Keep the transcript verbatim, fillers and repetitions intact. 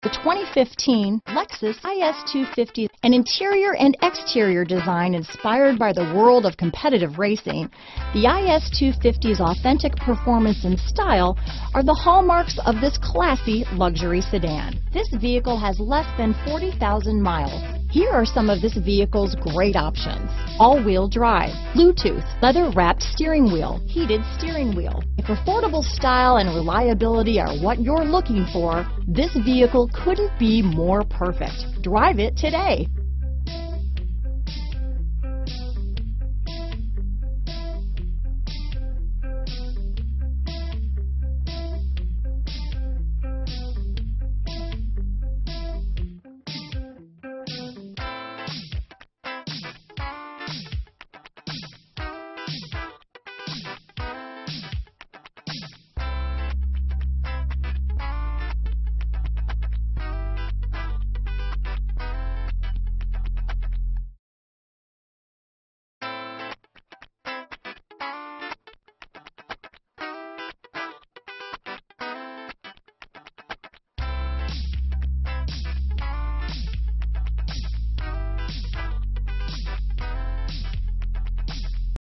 The twenty fifteen Lexus I S two fifty, an interior and exterior design inspired by the world of competitive racing, the I S two fifty's authentic performance and style are the hallmarks of this classy luxury sedan. This vehicle has less than forty thousand miles. Here are some of this vehicle's great options: all-wheel drive, Bluetooth, leather-wrapped steering wheel, heated steering wheel. If affordable style and reliability are what you're looking for, this vehicle couldn't be more perfect. Drive it today.